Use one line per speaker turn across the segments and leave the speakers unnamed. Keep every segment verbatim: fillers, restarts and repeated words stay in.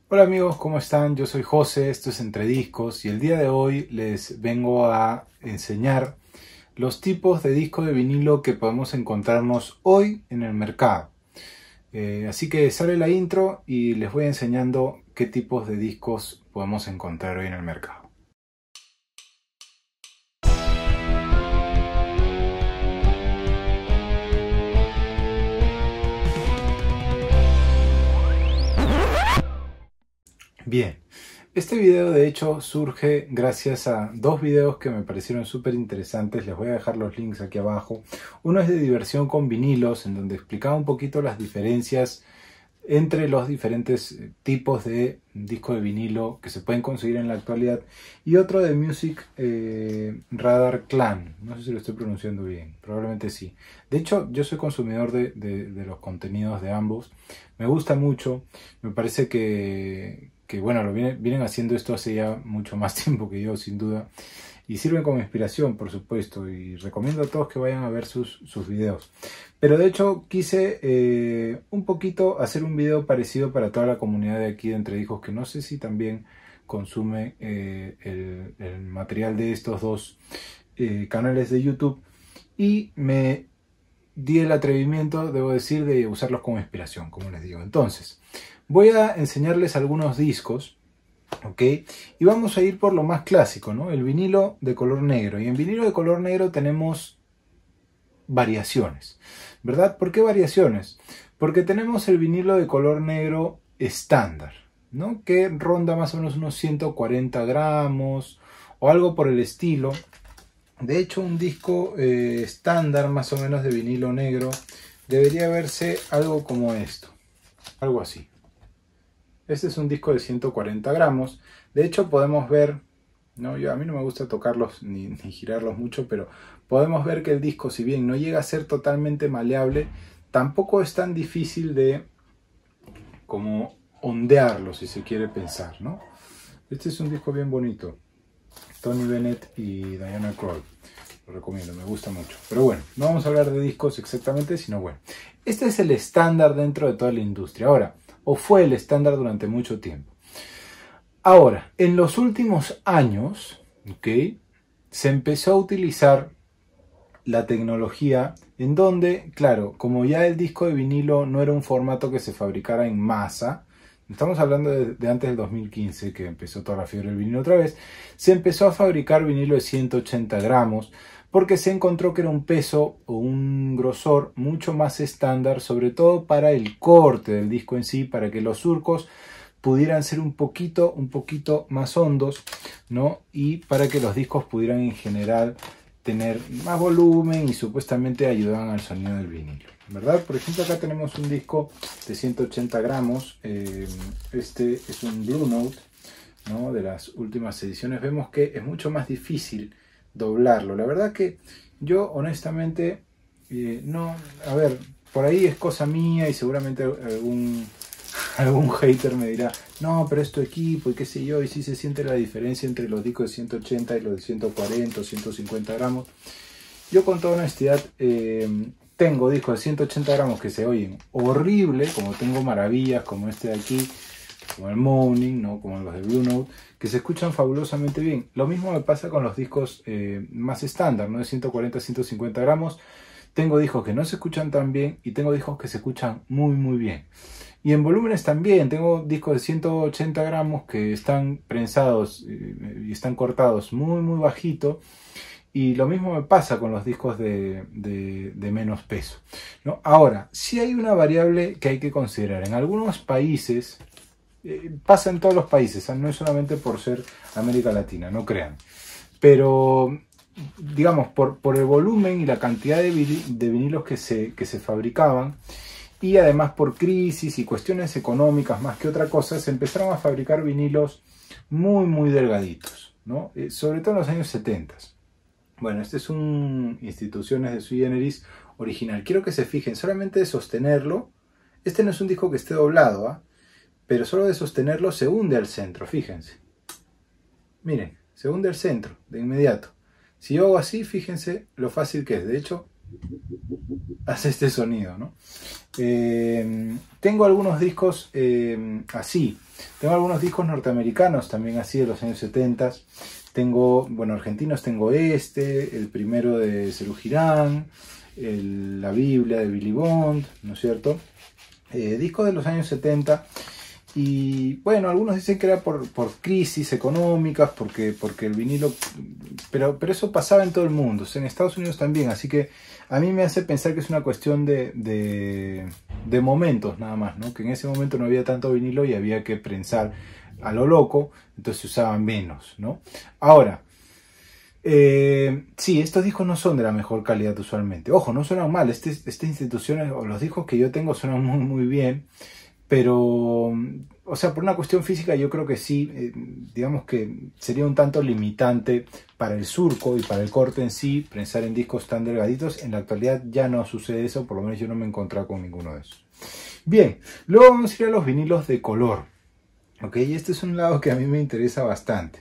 Hola amigos, ¿cómo están? Yo soy José, esto es Entre Discos y el día de hoy les vengo a enseñar los tipos de discos de vinilo que podemos encontrarnos hoy en el mercado. Eh, así que sale la intro y les voy enseñando qué tipos de discos podemos encontrar hoy en el mercado. Bien, este video de hecho surge gracias a dos videos que me parecieron súper interesantes. Les voy a dejar los links aquí abajo. Uno es de diversión con vinilos, en donde explicaba un poquito las diferencias entre los diferentes tipos de disco de vinilo que se pueden conseguir en la actualidad. Y otro de Music eh, Radar Clan. No sé si lo estoy pronunciando bien, probablemente sí. De hecho, yo soy consumidor de, de, de los contenidos de ambos. Me gusta mucho, me parece que... que bueno, lo vienen, vienen haciendo esto hace ya mucho más tiempo que yo, sin duda, y sirven como inspiración, por supuesto, y recomiendo a todos que vayan a ver sus, sus videos. Pero de hecho quise eh, un poquito hacer un video parecido para toda la comunidad de aquí de Entre Discos, que no sé si también consume eh, el, el material de estos dos eh, canales de YouTube, y me di el atrevimiento, debo decir, de usarlos como inspiración, como les digo. Entonces, voy a enseñarles algunos discos, ¿ok? Y vamos a ir por lo más clásico, ¿no? El vinilo de color negro. Y en vinilo de color negro tenemos variaciones, ¿verdad? ¿Por qué variaciones? Porque tenemos el vinilo de color negro estándar, ¿no? Que ronda más o menos unos ciento cuarenta gramos o algo por el estilo. De hecho, un disco eh, estándar más o menos de vinilo negro debería verse algo como esto, algo así. Este es un disco de ciento cuarenta gramos. De hecho, podemos ver, ¿no? Yo, a mí no me gusta tocarlos ni, ni girarlos mucho, pero podemos ver que el disco, si bien no llega a ser totalmente maleable, tampoco es tan difícil de como ondearlo, si se quiere pensar, ¿no? Este es un disco bien bonito. Tony Bennett y Diana Krall. Lo recomiendo, me gusta mucho. Pero bueno, no vamos a hablar de discos exactamente, sino bueno. Este es el estándar dentro de toda la industria. Ahora, o fue el estándar durante mucho tiempo. Ahora, en los últimos años, ¿okay?, se empezó a utilizar la tecnología en donde, claro, como ya el disco de vinilo no era un formato que se fabricara en masa, estamos hablando de, de antes del dos mil quince, que empezó toda la fiebre del vinilo otra vez, se empezó a fabricar vinilo de ciento ochenta gramos, porque se encontró que era un peso o un grosor mucho más estándar, sobre todo para el corte del disco en sí, para que los surcos pudieran ser un poquito, un poquito más hondos, ¿no? Y para que los discos pudieran en general tener más volumen y supuestamente ayudaban al sonido del vinilo, ¿verdad? Por ejemplo, acá tenemos un disco de ciento ochenta gramos, eh, este es un Blue Note, ¿no?, de las últimas ediciones. Vemos que es mucho más difícil doblarlo. La verdad que yo honestamente eh, no, a ver, por ahí es cosa mía y seguramente algún algún hater me dirá, no, pero es tu equipo y qué sé yo, y sí se siente la diferencia entre los discos de ciento ochenta y los de ciento cuarenta o ciento cincuenta gramos. Yo con toda honestidad eh, tengo discos de ciento ochenta gramos que se oyen horrible, como tengo maravillas como este de aquí, como el Moaning, ¿no?, como los de Blue Note, que se escuchan fabulosamente bien. Lo mismo me pasa con los discos eh, más estándar, ¿no?, de ciento cuarenta a ciento cincuenta gramos. Tengo discos que no se escuchan tan bien y tengo discos que se escuchan muy muy bien. Y en volúmenes también, tengo discos de ciento ochenta gramos que están prensados eh, y están cortados muy muy bajito. Y lo mismo me pasa con los discos de, de, de menos peso, ¿no? Ahora, sí hay una variable que hay que considerar. En algunos países, eh, pasa en todos los países, no es solamente por ser América Latina, no crean. Pero, digamos, por, por el volumen y la cantidad de, de vinilos que se, que se fabricaban, y además por crisis y cuestiones económicas más que otra cosa, se empezaron a fabricar vinilos muy muy delgaditos, ¿no? Eh, sobre todo en los años setenta. Bueno, este es un Instituciones de Sui Generis original. Quiero que se fijen, solamente de sostenerlo, este no es un disco que esté doblado, ¿eh?, pero solo de sostenerlo se hunde al centro, fíjense. Miren, se hunde al centro de inmediato. Si yo hago así, fíjense lo fácil que es. De hecho, hace este sonido, ¿no? Eh, tengo algunos discos eh, así. Tengo algunos discos norteamericanos también así de los años setenta. Tengo, bueno, argentinos tengo este, el primero de Serú Girán, el, la Biblia de Billy Bond, ¿no es cierto? Eh, discos de los años setenta. Y bueno, algunos dicen que era por, por crisis económicas, porque, porque el vinilo, pero, pero eso pasaba en todo el mundo, o sea, en Estados Unidos también, así que a mí me hace pensar que es una cuestión de, de, de momentos nada más, ¿no? Que en ese momento no había tanto vinilo y había que prensar a lo loco, entonces se usaban menos, ¿no? Ahora, eh, sí, estos discos no son de la mejor calidad usualmente, ojo, no suenan mal, este, estas instituciones o los discos que yo tengo suenan muy, muy bien. Pero, o sea, por una cuestión física yo creo que sí, eh, digamos que sería un tanto limitante para el surco y para el corte en sí, prensar en discos tan delgaditos. En la actualidad ya no sucede eso, por lo menos yo no me he encontrado con ninguno de esos. Bien, luego vamos a ir a los vinilos de color. Ok, y este es un lado que a mí me interesa bastante.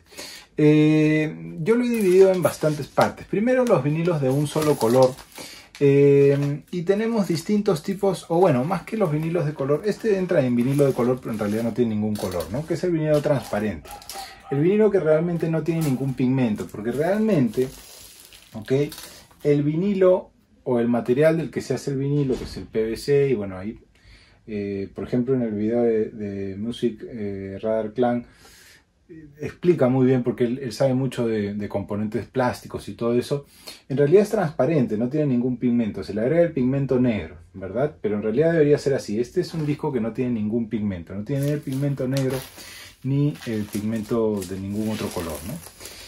Eh, yo lo he dividido en bastantes partes. Primero los vinilos de un solo color. Eh, y tenemos distintos tipos, o bueno, más que los vinilos de color, este entra en vinilo de color, pero en realidad no tiene ningún color, ¿no? Que es el vinilo transparente. El vinilo que realmente no tiene ningún pigmento, porque realmente, ¿ok? El vinilo o el material del que se hace el vinilo, que es el P V C, y bueno, ahí, eh, por ejemplo, en el video de, de Music eh, Radar Clan, explica muy bien porque él, él sabe mucho de, de componentes plásticos y todo eso. En realidad es transparente, no tiene ningún pigmento, se le agrega el pigmento negro, ¿verdad? Pero en realidad debería ser así. Este es un disco que no tiene ningún pigmento, no tiene ni el pigmento negro ni el pigmento de ningún otro color, ¿no?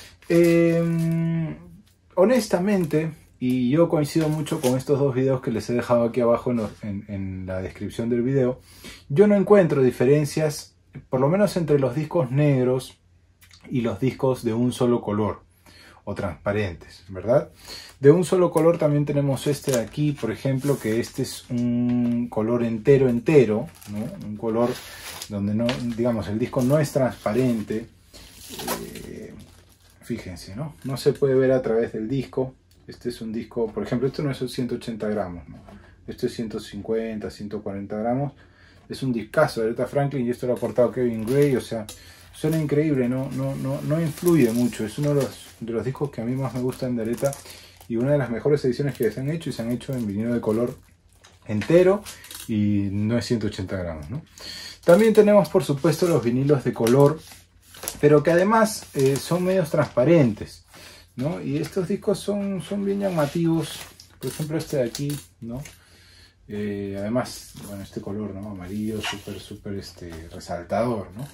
Eh, honestamente, y yo coincido mucho con estos dos videos que les he dejado aquí abajo en, los, en, en la descripción del video, yo no encuentro diferencias, por lo menos entre los discos negros y los discos de un solo color o transparentes, ¿verdad? De un solo color también tenemos este de aquí, por ejemplo, que este es un color entero entero, ¿no? Un color donde no, digamos, el disco no es transparente. Eh, fíjense, ¿no? No se puede ver a través del disco. Este es un disco, por ejemplo, esto no es ciento ochenta gramos, ¿no? Esto es ciento cincuenta, ciento cuarenta gramos. Es un discazo de Aretha Franklin y esto lo ha cortado Kevin Gray, o sea, suena increíble, no, no, no, no influye mucho. Es uno de los, de los discos que a mí más me gustan de Aretha y una de las mejores ediciones que se han hecho, y se han hecho en vinilo de color entero y no es ciento ochenta gramos, ¿no? También tenemos, por supuesto, los vinilos de color, pero que además eh, son medios transparentes, ¿no? Y estos discos son, son bien llamativos, por ejemplo este de aquí, ¿no? Eh, además, bueno, este color, ¿no? Amarillo, súper, súper este, resaltador, ¿no?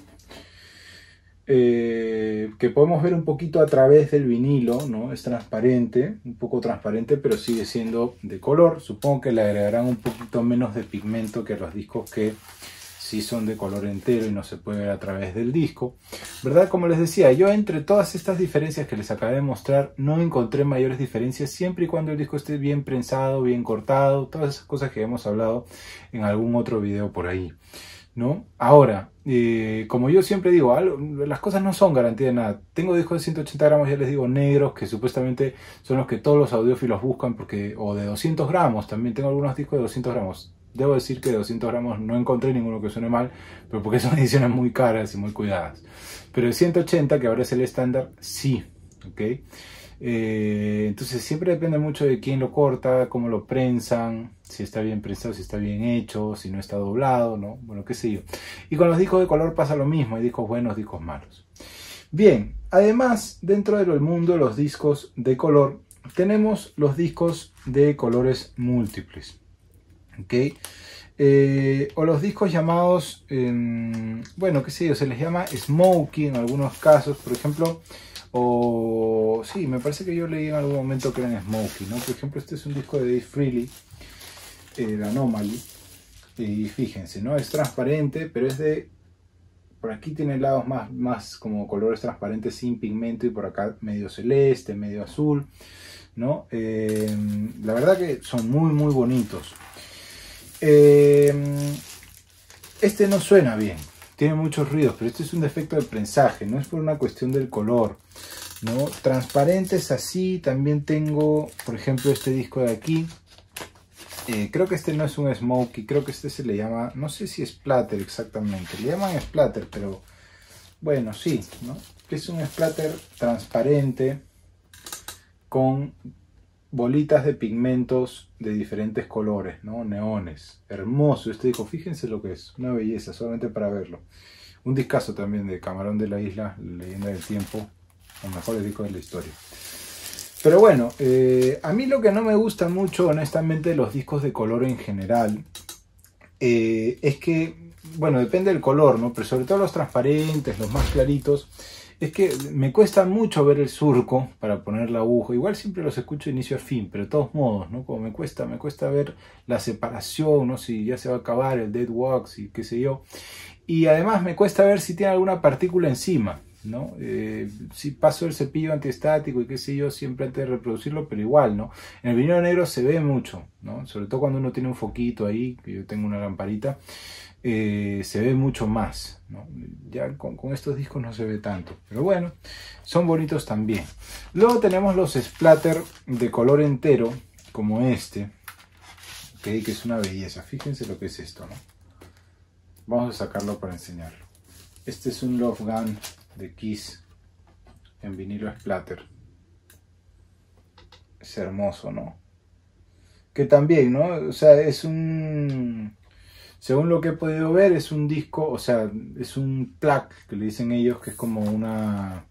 Eh, que podemos ver un poquito a través del vinilo, ¿no? Es transparente, un poco transparente, pero sigue siendo de color. Supongo que le agregarán un poquito menos de pigmento que a los discos que sí son de color entero y no se puede ver a través del disco, ¿verdad? Como les decía, yo entre todas estas diferencias que les acabé de mostrar no encontré mayores diferencias, siempre y cuando el disco esté bien prensado, bien cortado, todas esas cosas que hemos hablado en algún otro video por ahí, ¿no? Ahora, eh, como yo siempre digo, algo, las cosas no son garantía de nada. Tengo discos de ciento ochenta gramos, ya les digo, negros, que supuestamente son los que todos los audiófilos buscan, porque, o de doscientos gramos, también tengo algunos discos de doscientos gramos. Debo decir que de doscientos gramos no encontré ninguno que suene mal, pero porque son ediciones muy caras y muy cuidadas. Pero de ciento ochenta, que ahora es el estándar, sí, ¿ok? Eh, entonces siempre depende mucho de quién lo corta, cómo lo prensan, si está bien prensado, si está bien hecho, si no está doblado, ¿no? Bueno, qué sé yo. Y con los discos de color pasa lo mismo, hay discos buenos, discos malos. Bien, además, dentro del mundo de los discos de color, tenemos los discos de colores múltiples. ¿Okay? Eh, o los discos llamados, eh, bueno, qué sé yo, se les llama Smokey en algunos casos, por ejemplo, o sí, me parece que yo leí en algún momento que eran Smokey, ¿no? Por ejemplo, este es un disco de Dave Frehley, eh, de Anomaly, y fíjense, ¿no? Es transparente, pero es de, por aquí tiene lados más, más como colores transparentes sin pigmento, y por acá medio celeste, medio azul, ¿no? Eh, la verdad que son muy, muy bonitos. Eh, este no suena bien, tiene muchos ruidos, pero este es un defecto de prensaje, no es por una cuestión del color, ¿no? Transparentes así, también tengo, por ejemplo, este disco de aquí. Eh, creo que este no es un Smokey, creo que este se le llama, no sé si es Splatter exactamente, le llaman Splatter, pero bueno, sí, ¿no? Que es un Splatter transparente con bolitas de pigmentos de diferentes colores, ¿no? Neones. Hermoso este disco, fíjense lo que es, una belleza, solamente para verlo. Un discazo también de Camarón de la Isla, Leyenda del Tiempo, los mejores discos de la historia. Pero bueno, eh, a mí lo que no me gusta mucho, honestamente, de los discos de color en general, eh, es que, bueno, depende del color, ¿no? Pero sobre todo los transparentes, los más claritos, es que me cuesta mucho ver el surco para poner la aguja. Igual siempre los escucho de inicio a fin, pero de todos modos, ¿no? Como me cuesta, me cuesta ver la separación, ¿no? Si ya se va a acabar el dead wax y qué sé yo. Y además me cuesta ver si tiene alguna partícula encima, ¿no? Eh, si paso el cepillo antiestático y qué sé yo, siempre antes de reproducirlo, pero igual, ¿no? En el vinilo negro se ve mucho, ¿no? Sobre todo cuando uno tiene un foquito ahí, que yo tengo una lamparita, eh, se ve mucho más, ¿no? Ya con, con estos discos no se ve tanto, pero bueno, son bonitos también. Luego tenemos los splatter de color entero, como este, ¿okay? Que es una belleza. Fíjense lo que es esto, ¿no? Vamos a sacarlo para enseñarlo. Este es un Love Gun de Kiss en vinilo splatter. Es hermoso, ¿no? Que también, ¿no? O sea, es un... Según lo que he podido ver, es un disco, o sea, es un plaque, que le dicen ellos, que es como una...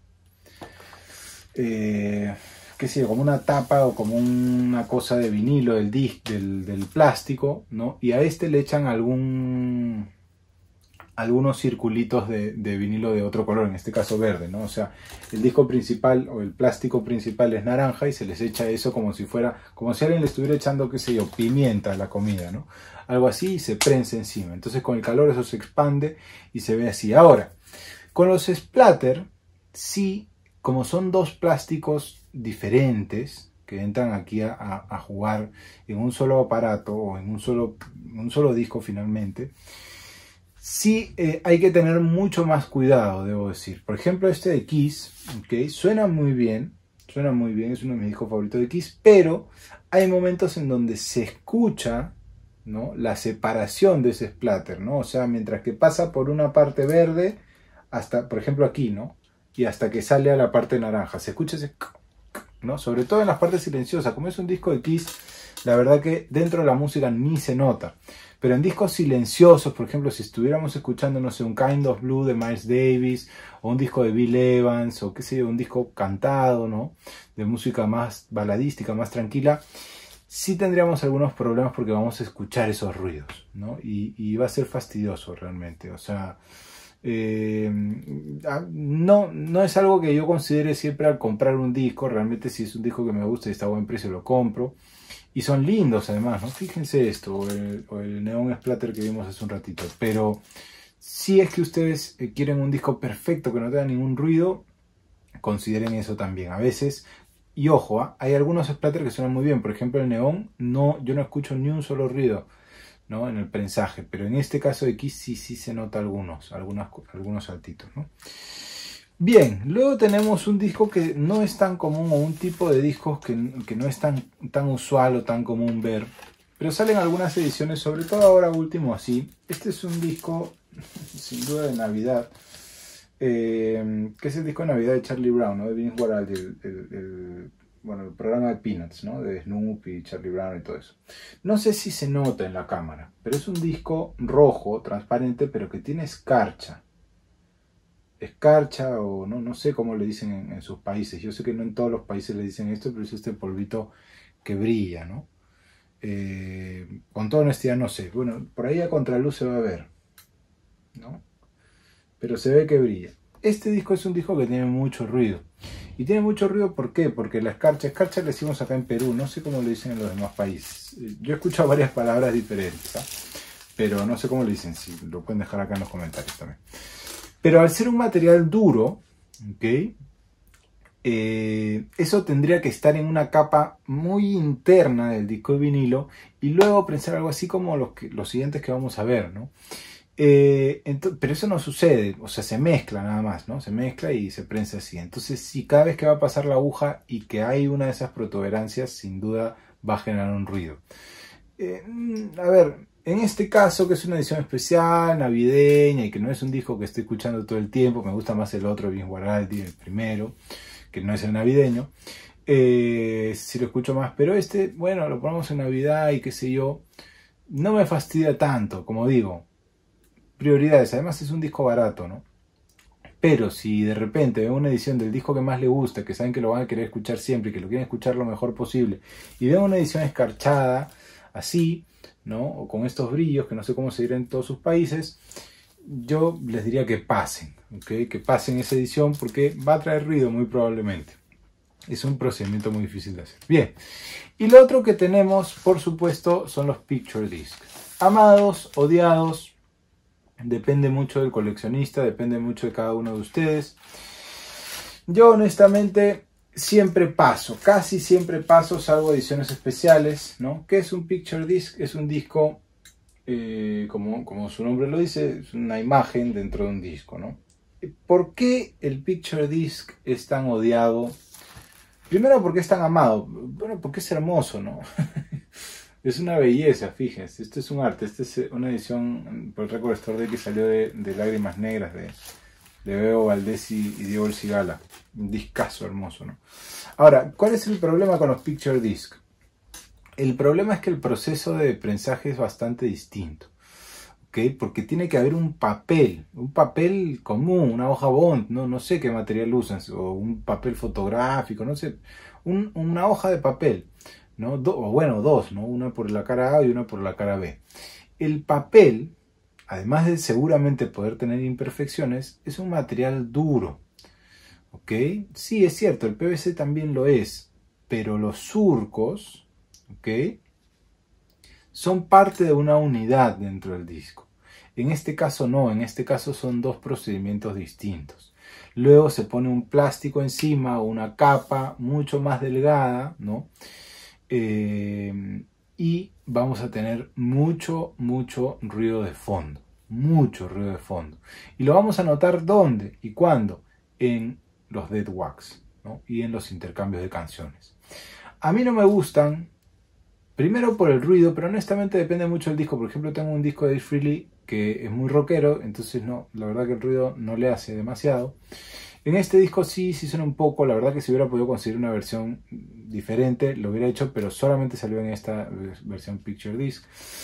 Eh, qué sé yo, como una tapa o como una cosa de vinilo del disc, del, del plástico, ¿no? Y a este le echan algún... algunos circulitos de, de vinilo de otro color, en este caso verde, ¿no? O sea, el disco principal o el plástico principal es naranja y se les echa eso como si fuera, como si alguien le estuviera echando, qué sé yo, pimienta a la comida, ¿no? Algo así, y se prensa encima. Entonces con el calor eso se expande y se ve así. Ahora, con los splatter, sí, como son dos plásticos diferentes que entran aquí a, a, a jugar en un solo aparato o en un solo, en un solo disco finalmente, sí, eh, hay que tener mucho más cuidado, debo decir. Por ejemplo, este de Kiss, ¿okay? Suena muy bien, suena muy bien, es uno de mis discos favoritos de Kiss, pero hay momentos en donde se escucha, ¿no? La separación de ese splatter, ¿no? O sea, mientras que pasa por una parte verde, hasta, por ejemplo, aquí, ¿no? Y hasta que sale a la parte naranja, se escucha ese, ¿no? Sobre todo en las partes silenciosas, como es un disco de Kiss, la verdad que dentro de la música ni se nota. Pero en discos silenciosos, por ejemplo, si estuviéramos escuchando, no sé, un Kind of Blue de Miles Davis, o un disco de Bill Evans, o qué sé yo, un disco cantado, ¿no? De música más baladística, más tranquila, sí tendríamos algunos problemas porque vamos a escuchar esos ruidos, ¿no? Y, y va a ser fastidioso realmente, o sea... Eh, no, no es algo que yo considere siempre al comprar un disco. Realmente si es un disco que me gusta y está a buen precio lo compro. Y son lindos además, ¿no? Fíjense esto, o el, o el Neon Splatter que vimos hace un ratito. Pero si es que ustedes quieren un disco perfecto que no tenga ningún ruido, consideren eso también. A veces, y ojo, ¿eh? Hay algunos splatter que suenan muy bien. Por ejemplo el Neon, no, yo no escucho ni un solo ruido, ¿no? En el prensaje, pero en este caso de aquí sí, sí se nota algunos, algunos, algunos saltitos, ¿no? Bien, luego tenemos un disco que no es tan común, o un tipo de discos que, que no es tan, tan usual o tan común ver, pero salen algunas ediciones, sobre todo ahora último así. Este es un disco sin duda de Navidad, eh, que es el disco de Navidad de Charlie Brown, ¿no? De Vince Guaraldi, el, el, el bueno, el programa de Peanuts, ¿no? De Snoopy, Charlie Brown y todo eso. No sé si se nota en la cámara, pero es un disco rojo, transparente, pero que tiene escarcha. Escarcha o no, no sé cómo le dicen en, en sus países. Yo sé que no en todos los países le dicen esto, pero es este polvito que brilla, ¿no? Eh, con toda honestidad no sé. Bueno, por ahí a contraluz se va a ver, ¿no? Pero se ve que brilla. Este disco es un disco que tiene mucho ruido. Y tiene mucho ruido, ¿por qué? Porque la escarcha, escarcha le decimos acá en Perú, no sé cómo le dicen en los demás países. Yo he escuchado varias palabras diferentes, ¿eh? Pero no sé cómo le dicen, si lo pueden dejar acá en los comentarios también. Pero al ser un material duro, ¿ok? Eh, eso tendría que estar en una capa muy interna del disco de vinilo y luego prensar algo así como los, que, los siguientes que vamos a ver, ¿no? Eh, pero eso no sucede, o sea, se mezcla nada más, ¿no? Se mezcla y se prensa así. Entonces, si cada vez que va a pasar la aguja y que hay una de esas protuberancias, sin duda va a generar un ruido. Eh, a ver, en este caso, que es una edición especial, navideña, y que no es un disco que estoy escuchando todo el tiempo, me gusta más el otro, Vince Guaraldi, el primero, que no es el navideño, eh, si lo escucho más, pero este, bueno, lo ponemos en Navidad y qué sé yo, no me fastidia tanto, como digo, prioridades, además es un disco barato, ¿no? Pero si de repente ven una edición del disco que más le gusta, que saben que lo van a querer escuchar siempre y que lo quieren escuchar lo mejor posible, y ven una edición escarchada, así, ¿no? O con estos brillos, que no sé cómo se dirá en todos sus países, yo les diría que pasen, ¿ok? Que pasen esa edición porque va a traer ruido muy probablemente. Es un procedimiento muy difícil de hacer. Bien, y lo otro que tenemos, por supuesto, son los Picture Disc. Amados, odiados, depende mucho del coleccionista, depende mucho de cada uno de ustedes. Yo honestamente siempre paso, casi siempre paso, salvo ediciones especiales, ¿no? ¿Qué es un Picture Disc? Es un disco, eh, como, como su nombre lo dice, es una imagen dentro de un disco, ¿no? ¿Por qué el Picture Disc es tan odiado? Primero, porque es tan amado. Bueno, porque es hermoso, ¿no? Es una belleza, fíjense. Esto es un arte. Esta es una edición por el Record Store Day que salió de, de Lágrimas Negras de, de Bebo Valdés y, y Diego El Cigala. Un discazo hermoso, ¿no? Ahora, ¿cuál es el problema con los Picture Disc? El problema es que el proceso de prensaje es bastante distinto. ¿Okay? Porque tiene que haber un papel, un papel común, una hoja bond, no, no sé qué material usan, o un papel fotográfico, no sé, un, una hoja de papel, ¿no? Do, o bueno, dos, ¿no? Una por la cara A y una por la cara B. El papel, además de seguramente poder tener imperfecciones, es un material duro, ¿ok? Sí, es cierto, el P V C también lo es, pero los surcos, ¿ok? Son parte de una unidad dentro del disco. En este caso no, en este caso son dos procedimientos distintos. Luego se pone un plástico encima o una capa mucho más delgada, ¿no? Eh, y vamos a tener mucho, mucho ruido de fondo. Mucho ruido de fondo. Y lo vamos a notar ¿dónde y cuándo? En los dead wax, ¿no? Y en los intercambios de canciones. A mí no me gustan. Primero por el ruido, pero honestamente depende mucho del disco. Por ejemplo, tengo un disco de Ace Frehley que es muy rockero, entonces no, la verdad que el ruido no le hace demasiado. En este disco sí, sí suena un poco, la verdad que si hubiera podido conseguir una versión diferente, lo hubiera hecho, pero solamente salió en esta versión Picture Disc.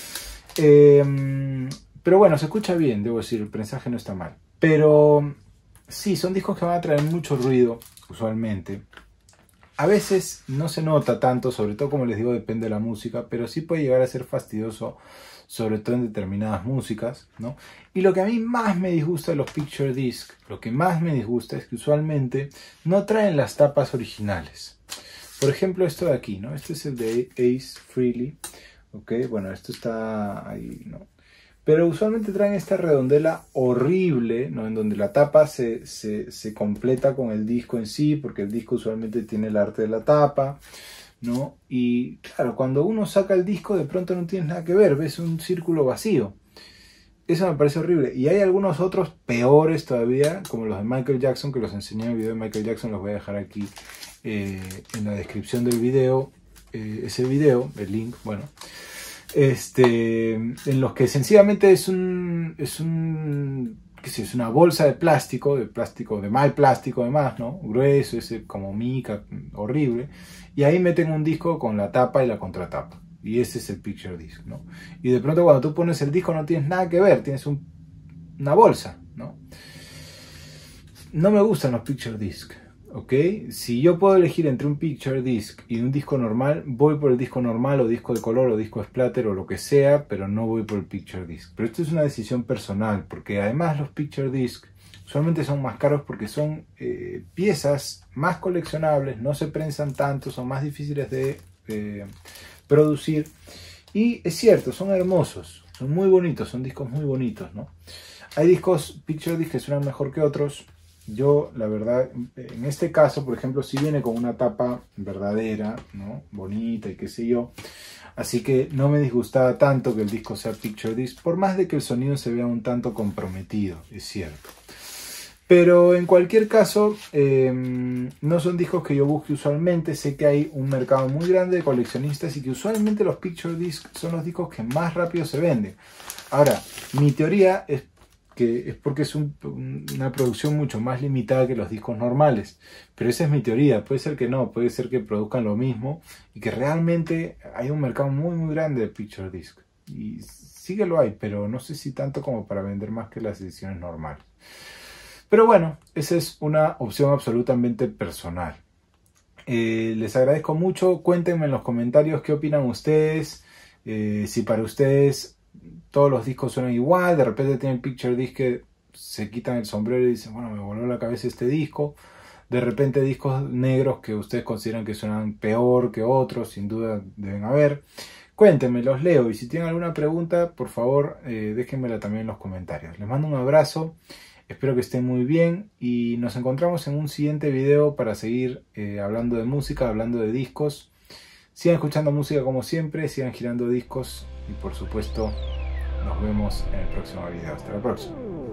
Eh, pero bueno, se escucha bien, debo decir, el prensaje no está mal. Pero sí, son discos que van a traer mucho ruido, usualmente. A veces no se nota tanto, sobre todo como les digo, depende de la música, pero sí puede llegar a ser fastidioso, sobre todo en determinadas músicas, ¿no? Y lo que a mí más me disgusta de los Picture Disc, lo que más me disgusta es que usualmente no traen las tapas originales. Por ejemplo, esto de aquí, ¿no? Este es el de Ace Frehley, ¿ok? Bueno, esto está ahí, ¿no? Pero usualmente traen esta redondela horrible, ¿no? En donde la tapa se, se, se completa con el disco en sí, porque el disco usualmente tiene el arte de la tapa, ¿no? Y claro, cuando uno saca el disco de pronto no tienes nada que ver, ves un círculo vacío. Eso me parece horrible. Y hay algunos otros peores todavía, como los de Michael Jackson, que los enseñé en el video de Michael Jackson, los voy a dejar aquí eh, en la descripción del video, eh, ese video, el link, bueno. Este, en los que sencillamente es un, es un, qué sé, es una bolsa de plástico, de plástico, de mal plástico además, ¿no? Grueso, ese como mica, horrible. Y ahí meten un disco con la tapa y la contratapa. Y ese es el Picture Disc, ¿no? Y de pronto cuando tú pones el disco no tienes nada que ver, tienes un, una bolsa, ¿no? No me gustan los Picture Disc. ¿Ok? Si yo puedo elegir entre un Picture Disc y un disco normal, voy por el disco normal o disco de color o disco splatter o lo que sea, pero no voy por el Picture Disc. Pero esto es una decisión personal, porque además los Picture Disc usualmente son más caros porque son eh, piezas más coleccionables, no se prensan tanto, son más difíciles de eh, producir. Y es cierto, son hermosos, son muy bonitos, son discos muy bonitos, ¿no? Hay discos Picture Disc que suenan mejor que otros. Yo, la verdad, en este caso, por ejemplo, si viene con una tapa verdadera, ¿no? Bonita y qué sé yo, Así que no me disgustaba tanto que el disco sea Picture Disc, por más de que el sonido se vea un tanto comprometido, es cierto. Pero en cualquier caso, eh, no son discos que yo busque usualmente. Sé que hay un mercado muy grande de coleccionistas y que usualmente los Picture Disc son los discos que más rápido se venden. Ahora, mi teoría es que es porque es un, una producción mucho más limitada que los discos normales. Pero esa es mi teoría. Puede ser que no, puede ser que produzcan lo mismo y que realmente hay un mercado muy muy grande de Picture Disc. Y sí que lo hay, pero no sé si tanto como para vender más que las ediciones normales. Pero bueno, esa es una opción absolutamente personal. Eh, les agradezco mucho. Cuéntenme en los comentarios qué opinan ustedes. Eh, si para ustedes todos los discos suenan igual. De repente tienen Picture Disc que se quitan el sombrero y dicen, bueno, me voló la cabeza este disco. De repente discos negros que ustedes consideran que suenan peor que otros. Sin duda deben haber. Cuéntenme, los leo. Y si tienen alguna pregunta, por favor, eh, déjenmela también en los comentarios. Les mando un abrazo. Espero que estén muy bien y nos encontramos en un siguiente video para seguir eh, hablando de música, hablando de discos. Sigan escuchando música como siempre, sigan girando discos y por supuesto nos vemos en el próximo video. Hasta la próxima.